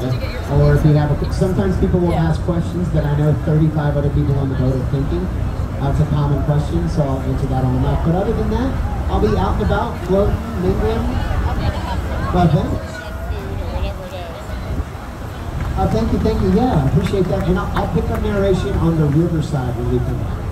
it. Or if you have sometimes people will ask questions that I know 35 other people on the boat are thinking. It's a common question, so I'll answer that on the mic. But other than that, I'll be out and about, floating, mingling. Well, thanks. Thank you, yeah, I appreciate that. And I'll pick up narration on the riverside when we come back.